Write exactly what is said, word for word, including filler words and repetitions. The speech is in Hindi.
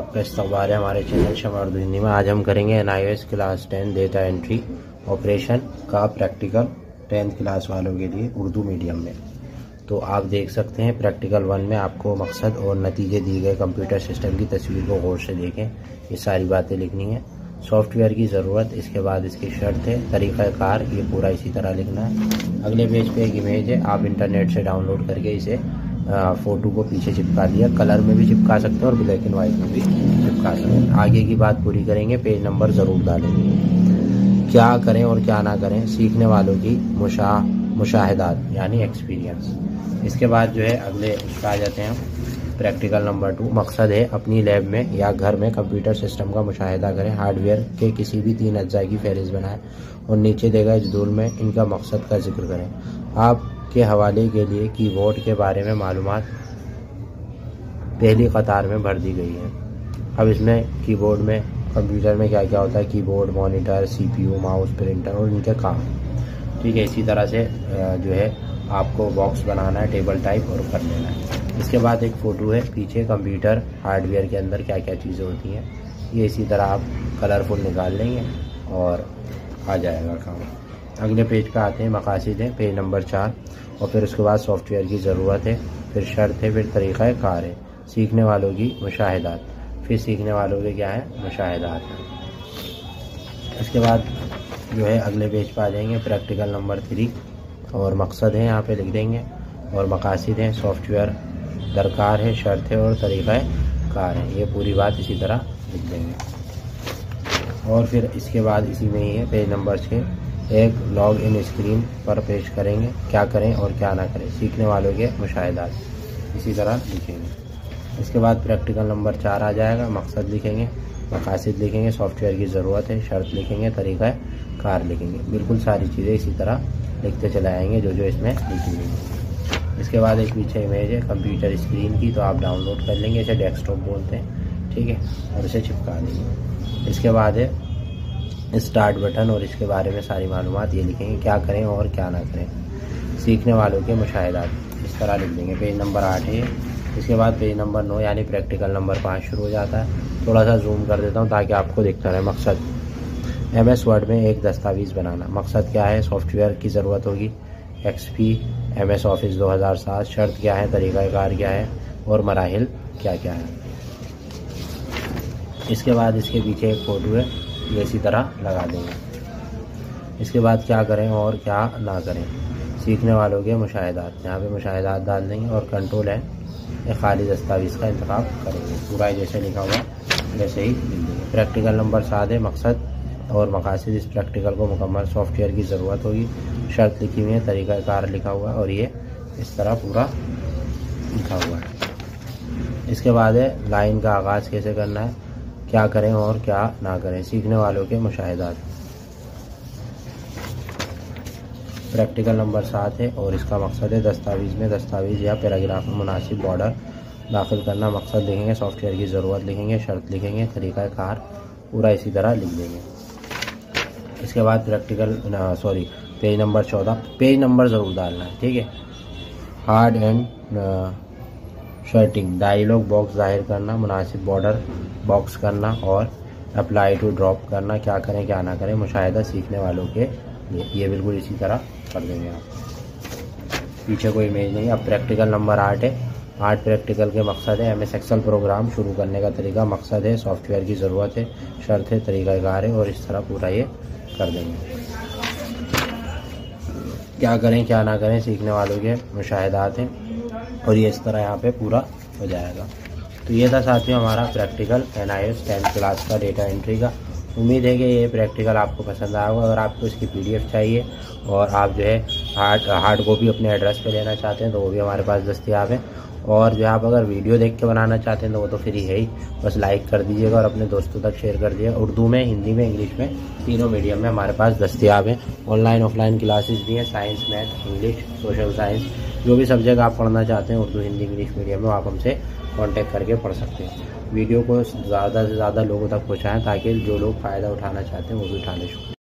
आपका इस्तकबाल है हमारे चैनल शमा उर्दू हिंदी में। आज हम करेंगे N I O S class ten data entry operation का प्रैक्टिकल टेंथ क्लास वालों के लिए उर्दू मीडियम में। तो आप देख सकते हैं प्रैक्टिकल वन में आपको मकसद और नतीजे दिए गए कंप्यूटर सिस्टम की तस्वीर को गौर से देखें। ये सारी बातें लिखनी है। सॉफ्टवेयर की ज़रूरत, इसके बाद इसकी शर्त है, तरीक़ाकार, ये पूरा इसी तरह लिखना है। अगले पेज पे एक इमेज है, आप इंटरनेट से डाउनलोड करके इसे फ़ोटो को पीछे चिपका दिया। कलर में भी चिपका सकते हैं और ब्लैक एंड वाइट में भी चिपका सकते हैं। आगे की बात पूरी करेंगे, पेज नंबर ज़रूर डालेंगे। क्या करें और क्या ना करें, सीखने वालों की मुशा मुशाहिदात यानी एक्सपीरियंस। इसके बाद जो है अगले उसका आ जाते हैं हम प्रैक्टिकल नंबर टू। मकसद है अपनी लैब में या घर में कंप्यूटर सिस्टम का मुशाहिदा करें। हार्डवेयर के किसी भी तीन अज्जा की फहरिस्त बनाएं और नीचे दिए गए जदूल में इनका मकसद का जिक्र करें। आपके हवाले के लिए कीबोर्ड के बारे में मालूमात पहली कतार में भर दी गई है। अब इसमें कीबोर्ड में कंप्यूटर में क्या क्या होता है, keyboard, monitor, CPU, mouse, printer और इनके काम। ठीक है, इसी तरह से जो है आपको बॉक्स बनाना है, टेबल टाइप और कर लेना है। इसके बाद एक फ़ोटो है, पीछे कंप्यूटर हार्डवेयर के अंदर क्या क्या चीज़ें होती हैं, ये इसी तरह आप कलरफुल निकाल लेंगे और आ जाएगा काम। अगले पेज पे आते हैं, मकासिद है, पेज नंबर चार। और फिर उसके बाद सॉफ्टवेयर की ज़रूरत है, फिर शर्त है, फिर तरीक़ा कार है, सीखने वालों की मुशाहिदात, फिर सीखने वालों के क्या है मुशाहिदात है। इसके बाद जो है अगले पेज पे आ जाएंगे, प्रैक्टिकल नंबर थ्री और मकसद है यहाँ पे लिख देंगे और मकासिद हैं, सॉफ्टवेयर दरकार है, शर्त है और तरीक़ा कार है। ये पूरी बात इसी तरह लिख देंगे। और फिर इसके बाद इसी में ही है पेज नंबर छः, एक लॉग इन स्क्रीन पर पेश करेंगे, क्या करें और क्या ना करें, सीखने वालों के मुशाहिदात, इसी तरह लिखेंगे। इसके बाद प्रैक्टिकल नंबर चार आ जाएगा, मकसद लिखेंगे, मकासिद लिखेंगे, सॉफ्टवेयर की ज़रूरत है, शर्त लिखेंगे, तरीक़ा कार लिखेंगे। बिल्कुल सारी चीज़ें इसी तरह लिखते चले आएंगे जो जो इसमें लिखी हुई है। इसके बाद एक पीछे इमेज है कंप्यूटर स्क्रीन की, तो आप डाउनलोड कर लेंगे, इसे डेस्कटॉप बोलते हैं। ठीक है, और इसे चिपका देंगे। इसके बाद है स्टार्ट बटन और इसके बारे में सारी मालूमात ये लिखेंगे, क्या करें और क्या ना करें, सीखने वालों के मुशाहिदात, इस तरह लिख देंगे। पेज नंबर आठ है। इसके बाद पेज नंबर नौ यानी प्रैक्टिकल नंबर पाँच शुरू हो जाता है। थोड़ा सा जूम कर देता हूँ ताकि आपको दिखता रहे। मकसद एम एस वर्ड में एक दस्तावेज़ बनाना। मकसद क्या है, सॉफ्टवेयर की ज़रूरत होगी, एक्सपी, एम एस ऑफिस दो हज़ार सात। शर्त क्या है, तरीक़ाकार क्या है और मराहिल क्या क्या है। इसके बाद इसके पीछे एक फ़ोटो है, ये इसी तरह लगा देंगे। इसके बाद क्या करें और क्या ना करें, सीखने वालों के मुशाहिदात, यहाँ पे मुशाहिदात डाल देंगे और कंट्रोल है एक खाली दस्तावेज़ का इंतखाब करेंगे। पूरा जैसे लिखा हुआ वैसे ही लिख देंगे। प्रैक्टिकल नंबर सात है, मकसद और मकासिद। इस प्रैक्टिकल को मुकम्मल सॉफ्टवेयर की ज़रूरत होगी, शर्त लिखी हुई है, तरीक़ाकार लिखा हुआ है और ये इस तरह पूरा लिखा हुआ है। इसके बाद है लाइन का आगाज़ कैसे करना है, क्या करें और क्या ना करें, सीखने वालों के मुशाहिदात। प्रैक्टिकल नंबर सात है और इसका मकसद है दस्तावेज़ में दस्तावेज़ या पैराग्राफ में मुनासिब बॉर्डर दाखिल करना। मकसद लिखेंगे, सॉफ्टवेयर की ज़रूरत लिखेंगे, शर्त लिखेंगे, तरीक़ाकार पूरा इसी तरह लिख देंगे। इसके बाद प्रैक्टिकल सॉरी पेज नंबर चौदह, पेज नंबर ज़रूर डालना है। ठीक है, हार्ड एंड शर्टिंग, डायलॉग बॉक्स जाहिर करना, मुनासिब बॉर्डर बॉक्स करना और अप्लाई टू ड्रॉप करना, क्या करें क्या ना करें, मुशाहिदा सीखने वालों के लिए। ये बिल्कुल इसी तरह कर देंगे आप। पीछे कोई इमेज नहीं। अब प्रैक्टिकल नंबर आठ है। आठ प्रैक्टिकल के मकसद है एम एस एक्सेल प्रोग्राम शुरू करने का तरीका। मकसद है सॉफ्टवेयर की ज़रूरत है, शर्त है, तरीक़ाकार है और इस तरह पूरा ये कर देंगे। क्या करें क्या ना करें, सीखने वालों के मुशाहिदात हैं और ये इस तरह यहाँ पे पूरा हो जाएगा। तो ये था साथियों हमारा practical N I O S tenth class का डेटा एंट्री का। उम्मीद है कि ये प्रैक्टिकल आपको पसंद आया होगा। अगर आपको इसकी पीडीएफ चाहिए और आप जो है हार्ड हार्ड कॉपी अपने एड्रेस पे लेना चाहते हैं तो वो भी हमारे पास दस्तियाब है। और जो आप अगर वीडियो देख के बनाना चाहते हैं तो वो तो फ्री है ही, बस लाइक कर दीजिएगा और अपने दोस्तों तक शेयर कर दीजिएगा। उर्दू में, हिंदी में, इंग्लिश में, तीनों मीडियम में हमारे पास दस्तियाब हैं। ऑनलाइन ऑफलाइन क्लासेस भी हैं, science, math, English, social science, जो भी सब्जेक्ट आप पढ़ना चाहते हैं उर्दू, हिंदी, इंग्लिश मीडियम में आप हमसे कांटेक्ट करके पढ़ सकते हैं। वीडियो को ज़्यादा से ज़्यादा लोगों तक पहुँचाएँ ताकि जो लोग फ़ायदा उठाना चाहते हैं वो भी उठाने शुरू।